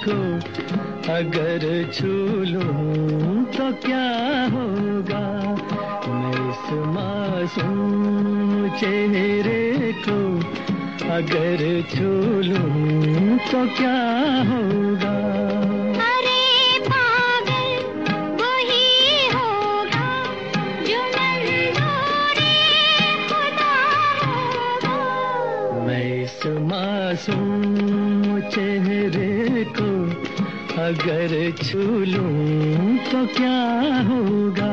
को अगर छू लूं तो क्या होगा। मैं इस मासूम चेहरे को अगर छू लूं तो क्या होगा। अरे पागल वही होगा जो मंजूरे खुदा होगा। मैं इस मासूम चेहरे को अगर छू लूं तो क्या होगा।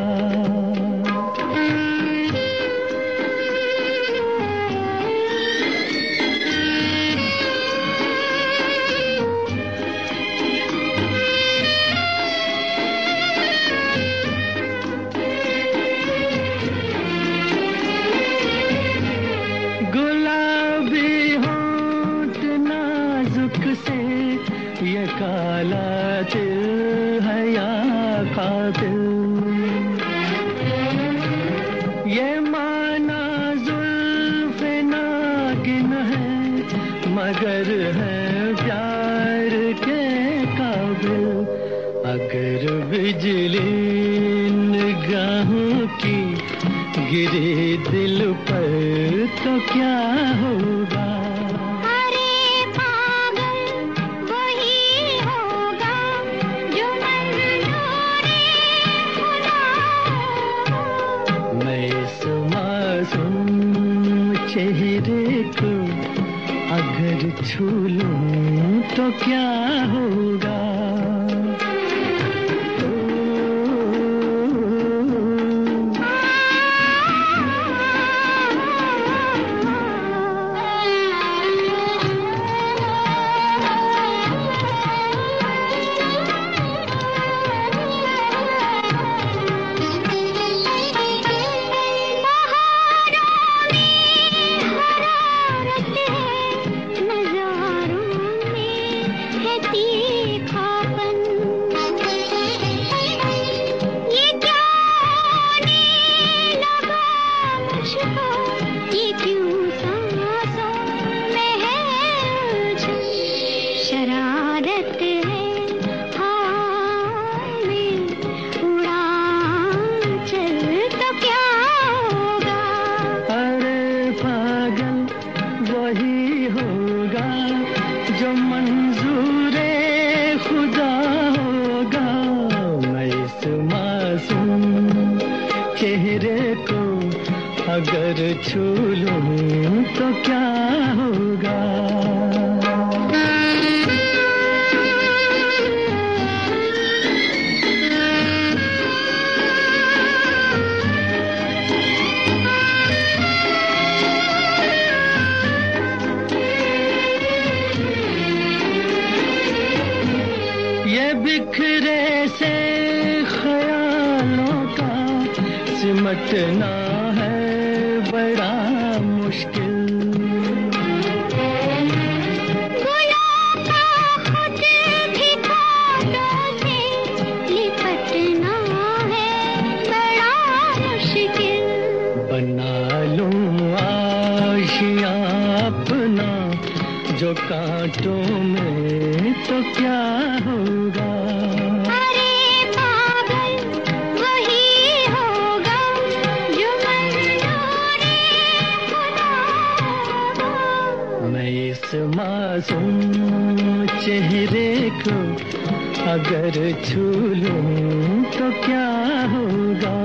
गुलाबी होंठ नाजुक से ये काला दिल है या कातिल। ये माना जुल्फ़े नागिन है मगर है प्यार के काबिल। अगर बिजली निगाहों की गिरी दिल पर तो क्या होगा। अरे पागल वही होगा जो मंजूरे खुदा होगा। मैं इस मासूम चेहरे को अगर छू लूं तो क्या होगा। शरारत है हाँ में उड़ान चल तो क्या होगा। अरे पागल वही होगा जो मंजूरे खुदा होगा। मैं इस मासूम चेहरे को अगर छू लूं तो क्या होगा। ये बिखरे से ख्यालों का सिमटना है बड़ा मुश्किल। गुलाब का खुद भी कांटों से लिपटना है बड़ा मुश्किल। बना लूं आशियां अपना जो कांटों में तो क्या होगा। अरे पागल वही होगा जो मंजूरे खुदा होगा। मैं इस मासूम चेहरे को अगर छू लूं तो क्या होगा।